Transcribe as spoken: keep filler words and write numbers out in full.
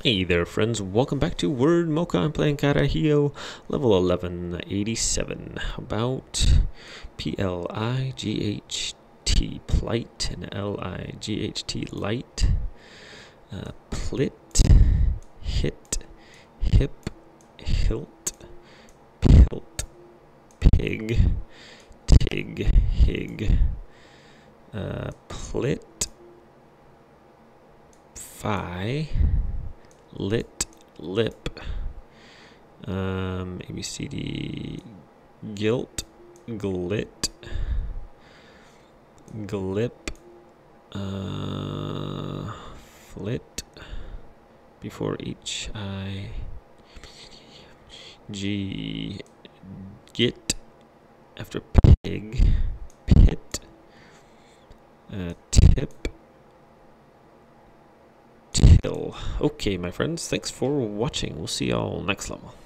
Hey there friends, welcome back to Word Mocha. I'm playing Carajillo, level eleven eighty-seven. About P L I G H T, plight, and L I G H T, light. Uh, plit, hit, hip, hilt, pilt, pig, tig, hig. Uh, plit, fi, lit, lip, um, A B C D, gilt, glit, glip, uh, flit, before H, I, G, git, after pig, pit, uh, tip, till. Okay, my friends, thanks for watching. We'll see y'all next level.